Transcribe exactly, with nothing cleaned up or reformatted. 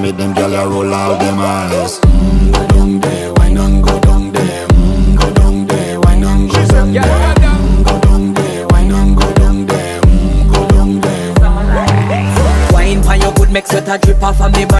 make them gyal a roll out them eyes. Mm, go down there, wine and go down there. Mm, go down there, wine and go down there. Mm, go down there, wine and go down there. Mm, go down there. Wine for your good, make sweat a drip off of me.